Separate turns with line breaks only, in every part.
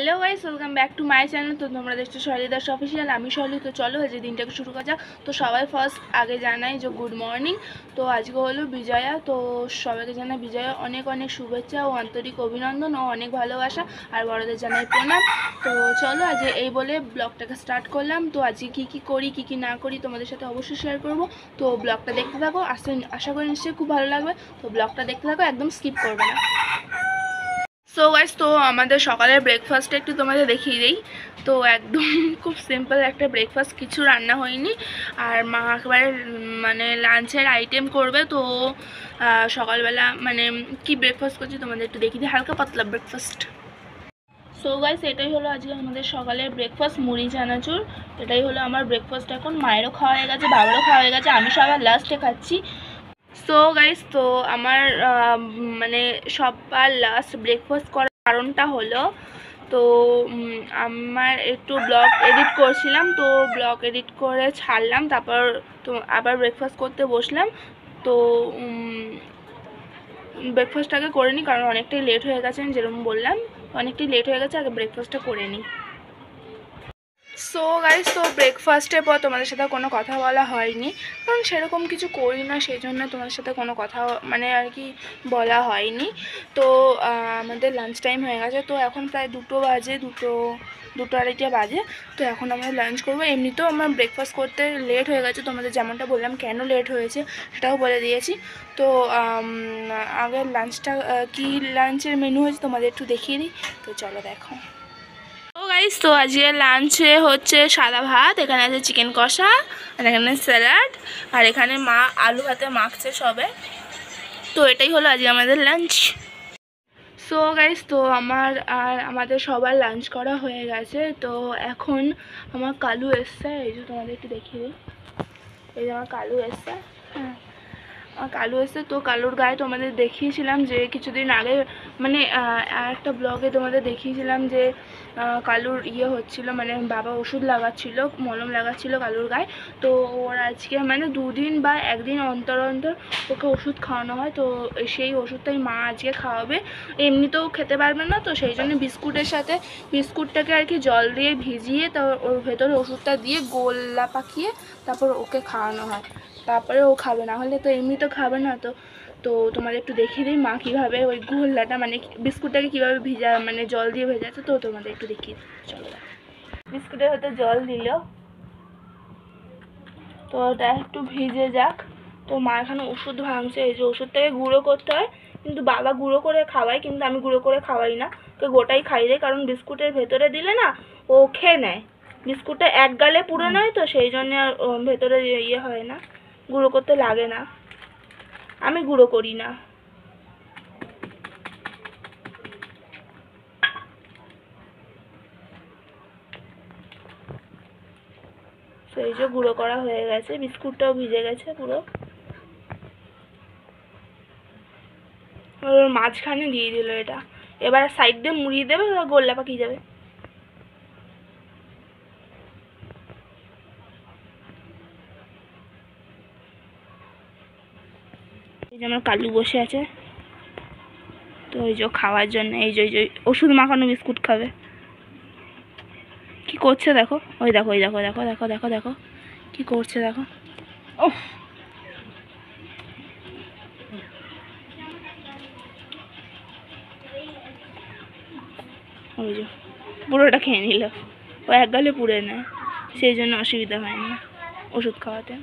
Hello guys, welcome back to my channel. তো তোমরা দেখছো শৈলী দাস অফিসিয়াল। আমি শৈলী। তো চলো আজকে দিনটাকে শুরু করা যাক। তো সবাই ফার্স্ট আগে জানাই যে গুড মর্নিং। তো আজকে হলো বিজয়া। তো সবাইকে জানাই বিজয়া অনেক অনেক শুভেচ্ছা ও আন্তরিক অভিনন্দন ও অনেক ভালোবাসা। আর বড়দের জানাই প্রণাম। তো চলো আজকে এই বলে ব্লগটাকে স্টার্ট করলাম। তো আজকে কী করি কী না করি তোমাদের সাথে অবশ্যই শেয়ার করব। তো ব্লগটা দেখতে থাকো, আশা করি নিশ্চয়ই খুব ভালো লাগবে। তো ব্লগটা দেখতে থাকো, একদম স্কিপ করবে না। সো গাইস, তো আমাদের সকালের ব্রেকফাস্টটা একটু তোমাদের দেখিয়ে দিই। তো একদম খুব সিম্পল একটা ব্রেকফাস্ট, কিছু রান্না হয়নি। আর মা একবারে মানে লাঞ্চের আইটেম করবে। তো সকালবেলা মানে কি ব্রেকফাস্ট করছি তোমাদের একটু দেখিয়ে দিই, হালকা পাতলা ব্রেকফাস্ট। সো গাইস, এটাই হলো আজকে আমাদের সকালের ব্রেকফাস্ট, মুড়ি চানাচুর। এটাই হলো আমার ব্রেকফাস্ট। এখন মায়েরও খাওয়া হয়ে গেছে, বাবারও খাওয়া হয়ে গেছে, আমি সবার লাস্টে খাচ্ছি। সো গাইস, তো আমার মানে সবার লাস্ট ব্রেকফাস্ট করার কারণটা হলো, তো আমার একটু ব্লগ এডিট করছিলাম। তো ব্লগ এডিট করে ছাড়লাম, তারপর তো আবার ব্রেকফাস্ট করতে বসলাম। তো ব্রেকফাস্টটাকে করে নিই, কারণ অনেকটাই লেট হয়ে গেছে। আমি যেরকম বললাম অনেকটাই লেট হয়ে গেছে, আগে ব্রেকফাস্টটা করে নিই। সো গাইস, তো ব্রেকফাস্টের পর তোমাদের সাথে কোনো কথা বলা হয়নি, কারণ সেরকম কিছু করি না, সেই জন্য তোমাদের সাথে কোনো কথা মানে আর কি বলা হয়নি। তো আমাদের লাঞ্চ টাইম হয়ে গেছে। তো এখন প্রায় 2 বাজে, দুটো আড়াইটা বাজে। তো এখন আমরা লাঞ্চ করবো। এমনিতেও আমার ব্রেকফাস্ট করতে লেট হয়ে গেছে, তোমাদের যেমনটা বললাম কেন লেট হয়েছে সেটাও বলে দিয়েছি। তো আগে লাঞ্চটা কি লাঞ্চের মেনু হয়েছে তোমাদের একটু দেখিয়ে দিই। তো চলো দেখো। তো গাইস, তো আজকে লাঞ্চে হচ্ছে সাদা ভাত, এখানে আছে চিকেন কষা, আর এখানে স্যালাড, আর এখানে মা আলু ভাতে মাখছে সবে। তো এটাই হলো আজকে আমাদের লাঞ্চ। সো গাইস, তো আমাদের সবার লাঞ্চ করা হয়ে গেছে। তো এখন আমার কালু এসছে, এই যে তোমাদের একটু দেখিয়ে দিই। এই যে আমার কালু এসছে। হ্যাঁ, কালু এসে। তো কালুর গায়ে তোমাদের দেখিয়েছিলাম যে কিছুদিন আগে, মানে একটা ব্লগে তোমাদের দেখিয়েছিলাম যে কালুর হচ্ছিল, মানে বাবা ওষুধ লাগাচ্ছিল, মলম লাগাচ্ছিল কালুর গায়ে। তো ওর আজকে মানে 2 দিন বা 1 দিন অন্তর অন্তর ওকে ওষুধ খাওয়ানো হয়। তো সেই ওষুধটাই মা আজকে খাওয়াবে। এমনিতেও খেতে পারবে না, তো সেই জন্য বিস্কুটের সাথে বিস্কুটটাকে আর কি জল দিয়ে ভিজিয়ে তো ওর ভেতরে ওষুধটা দিয়ে গোলা পাকিয়ে তারপর ওকে খাওয়ানো হয়। তারপরে ও খাবে, না হলে তো এমনি তো খাবে না। তো তো তোমাদের একটু দেখিয়ে দিই মা কীভাবে ওই গোল্লাটা মানে বিস্কুটটাকে কীভাবে মানে জল দিয়ে ভেজাচ্ছে। তো তোমাদের একটু দেখিয়ে চলো। বিস্কুটের হয়তো জল দিল, তো ওটা একটু ভিজে যাক। তো মা এখানে ওষুধ ভাঙছে। এই যে ওষুধটাকে গুঁড়ো করতে হয়, কিন্তু বাবা গুঁড়ো করে খাওয়ায়, কিন্তু আমি গুঁড়ো করে খাওয়াই না, ওকে গোটাই খাই দেয়। কারণ বিস্কুটের ভেতরে দিলে না ও খেয়ে নেয়, বিস্কুটটা এক গালে পুরো নেয়। তো সেই জন্য আর ভেতরে হয় না, গুঁড়ো করতে লাগে না, আমি গুঁড়ো করি না। সেই যে গুঁড়ো করা হয়ে গেছে, বিস্কুটটাও ভিজে গেছে পুরো। ওর মাঝখানে দিয়ে দিল এটা। এবার সাইড দিয়ে মুড়িয়ে দেবে, গোল্লা পাকিয়ে যাবে। এই যে আমার কালু বসে আছে, তো ওই যে খাওয়ার জন্য এই যে ওষুধ মাখানো বিস্কুট খাবে। কি করছে দেখো, ওই দেখো, ওই দেখো, দেখো দেখো দেখো দেখো কি করছে দেখো। ও ওই যে পুরোটা খেয়ে নিল, ও এক গালে পুড়ে নেয়, সেই জন্য অসুবিধা হয় না ওষুধ খাওয়াতে।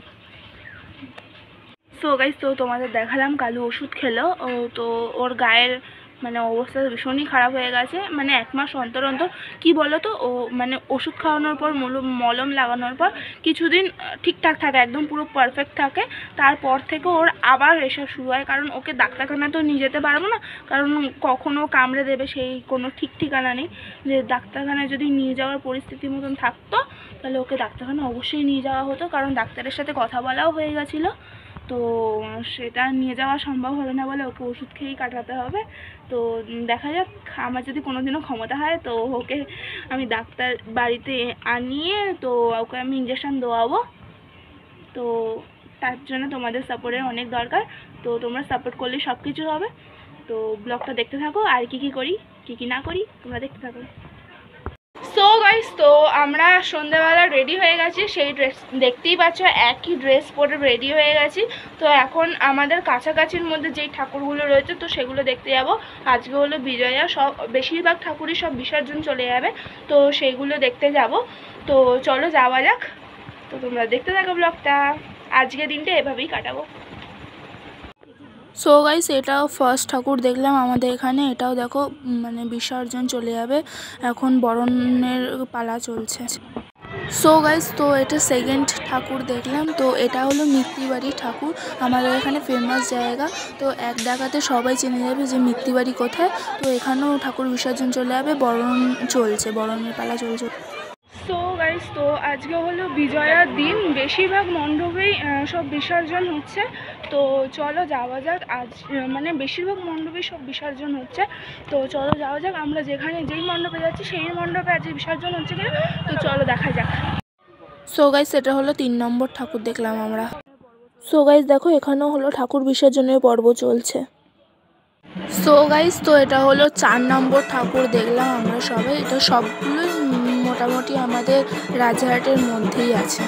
সো গাইস, তো তোমাদের দেখালাম কালু ওষুধ খেলো। তো ওর গায়ের মানে অবস্থা ভীষণই খারাপ হয়ে গেছে। মানে 1 মাস অন্তর অন্তর কী বলো তো, ও মানে ওষুধ খাওয়ানোর পর মলম লাগানোর পর কিছুদিন ঠিকঠাক থাকে, একদম পুরো পারফেক্ট থাকে। তারপর থেকে ওর আবার এসব শুরু হয়, কারণ ওকে ডাক্তারখানা তো নিয়ে যেতে পারবো না, কারণ কখনও কামড়ে দেবে সেই কোনো ঠিক ঠিকানা নেই। যে ডাক্তারখানায় যদি নিয়ে যাওয়ার পরিস্থিতি মতন থাকতো তাহলে ওকে ডাক্তারখানা অবশ্যই নিয়ে যাওয়া হতো, কারণ ডাক্তারের সাথে কথা বলাও হয়ে গেছিলো। তো সেটা নিয়ে যাওয়া সম্ভব হবে না বলে ওকে ওষুধ খেয়েই কাটাতে হবে। তো দেখা যাক, আমার যদি কোনো দিনও ক্ষমতা হয় তো ওকে আমি ডাক্তার বাড়িতে আনিয়ে তো ওকে আমি ইঞ্জেকশান দেওয়াবো। তো তার জন্য তোমাদের সাপোর্টের অনেক দরকার। তো তোমরা সাপোর্ট করলে সব কিছু হবে। তো ব্লগটা দেখতে থাকো, আর কি করি কি না করি তোমরা দেখতে থাকো। সো গাইস, তো আমরা সন্ধ্যাবেলা রেডি হয়ে গেছি, সেই ড্রেস দেখতেই পাচ্ছ, একই ড্রেস পরে রেডি হয়ে গেছি। তো এখন আমাদের কাছাকাছির মধ্যে যেই ঠাকুরগুলো রয়েছে তো সেগুলো দেখতে যাব। আজকে হলো বিজয়া, সব বেশিরভাগ ঠাকুরই সব বিসর্জন চলে যাবে, তো সেইগুলো দেখতে যাব। তো চলো যাওয়া যাক। তো তোমরা দেখতে থাকো ব্লগটা, আজকে দিনটা এভাবেই কাটাবো। সো গাইস, এটাও ফার্স্ট ঠাকুর দেখলাম আমাদের এখানে। এটাও দেখো মানে বিসর্জন চলে যাবে, এখন বরণের পালা চলছে। সো গাইস, তো এটা সেকেন্ড ঠাকুর দেখলাম। তো এটা হলো মিত্তিবাড়ি ঠাকুর, আমাদের এখানে ফেমাস জায়গা। তো এক দেখাতে সবাই চিনে যাবে যে মিত্তিবাড়ি কোথায়। তো এখানেও ঠাকুর বিসর্জন চলে যাবে, বরণ চলছে, বরণের পালা চলছে। সো গাইস, তো আজকে হলো বিজয়ার দিন, বেশিরভাগ মণ্ডপেই সব বিসর্জন হচ্ছে। তো চলো যাওয়া যাক, আজ মানে বেশিরভাগ মণ্ডপেই সব বিসর্জন হচ্ছে। তো চলো যাওয়া যাক, আমরা যেখানে যেই মণ্ডপে যাচ্ছি সেই মণ্ডপে আজকে বিসর্জন হচ্ছে কিনা, তো চলো দেখা যাক। সো গাইস, এটা হলো 3 নম্বর ঠাকুর দেখলাম আমরা। সো গাইস দেখো, এখানেও হলো ঠাকুর বিসর্জনের পর্ব চলছে। সো গাইস, তো এটা হলো 4 নম্বর ঠাকুর দেখলাম আমরা সবাই। এটা সবগুলোই মোটামুটি আমাদের রাজারহাটের মধ্যেই আছে।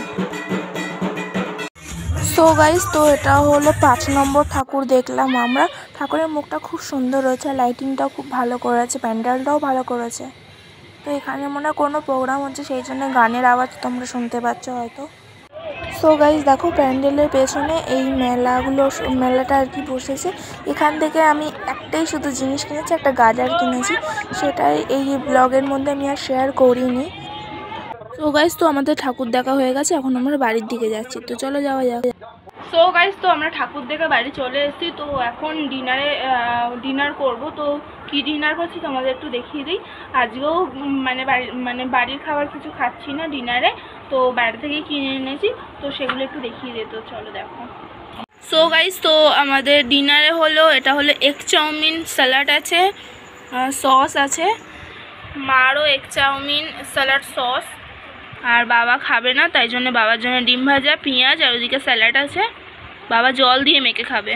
সো গাইস, তো এটা হলো 5 নম্বর ঠাকুর দেখলাম আমরা। ঠাকুরের মুখটা খুব সুন্দর রয়েছে, লাইটিংটাও খুব ভালো করেছে, প্যান্ডেলটাও ভালো করেছে। তো এখানে মনে হয় কোনো প্রোগ্রাম হচ্ছে, সেই জন্য গানের আওয়াজ তোমরা শুনতে পাচ্ছ হয়তো। সো গাইস দেখো, প্যান্ডেলের পেছনে এই মেলাটা আর কি বসেছে। এখান থেকে আমি একটাই শুধু জিনিস কিনেছি, একটা গাজার কিনেছি, সেটাই এই ব্লগের মধ্যে আমি আর শেয়ার করিনি। সো গাইস, তো আমাদের ঠাকুর দেখা হয়ে গেছে, এখন আমরা বাড়ির দিকে যাচ্ছি। তো চলো যাওয়া যাক। সো গাইস, তো আমরা ঠাকুর দেখে বাড়ি চলে এসেছি। তো এখন ডিনার করব। তো কি ডিনার করছি তোমাদের একটু দেখিয়ে দিই। আজকেও বাড়ির খাবার কিছু খাচ্ছি না ডিনারে, তো বাইরে থেকে কিনে এনেছি, তো সেগুলো একটু দেখিয়ে দিই। তো চলো দেখো। সো গাইস, তো আমাদের ডিনারে হলো, এটা হলো এগ চাউমিন, স্যালাড আছে, সস আছে, মারও এগ চাউমিন স্যালাড সস। আর বাবা খাবে না, তাই জন্য বাবার জন্য ডিম ভাজা, পেঁয়াজ, আর ওদিকে স্যালাড আছে, বাবা জল দিয়ে মেখে খাবে।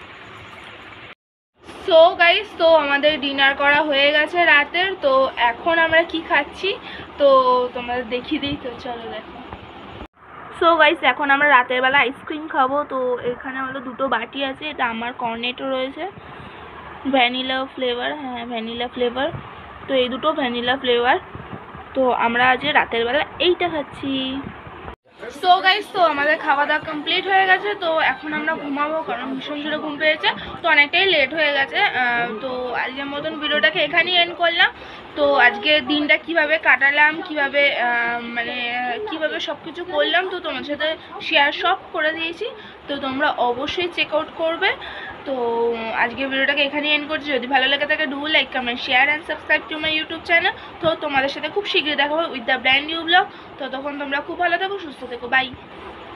সো গাইস, তো আমাদের ডিনার করা হয়ে গেছে রাতের। তো এখন আমরা কি খাচ্ছি তো তোমাদের দেখিয়ে দিই। তো চলো দেখো। সো গাইস, এখন আমরা রাতের বেলা আইসক্রিম খাবো। তো এখানে হলো 2টো বাটি আছে, এটা আমার কর্নেটো রয়েছে, ভ্যানিলা ফ্লেভার, হ্যাঁ ভ্যানিলা ফ্লেভার। তো এই 2টো ভ্যানিলা ফ্লেভার। তো আমরা আজ রাতের বেলা এইটা খাচ্ছি। সো গাইস, তো আমাদের খাওয়া দাওয়া কমপ্লিট হয়ে গেছে। তো এখন আমরা ঘুমাবো, কারণ ভীষণ জোরে ঘুম পেয়েছে, তো অনেকটাই লেট হয়ে গেছে। তো আজকের মতন ভিডিওটাকে এখানেই এন্ড করলাম। তো আজকে দিনটা কিভাবে কাটালাম, কিভাবে সব কিছু করলাম, তো তোমার সাথে শেয়ার সব করে দিয়েছি। তো তোমরা অবশ্যই চেক আউট করবে। তো আজকে ভিডিওটাকে এখানেই এন্ড করছি। যদি ভালো লাগে থাকে do like, comment, share and subscribe to my YouTube channel. তো তোমাদের সাথে খুব শীঘ্রই দেখা হবে with the brand new blog. তো তখন তোমরা খুব ভালো থাকো, সুস্থ থেকো, বাই।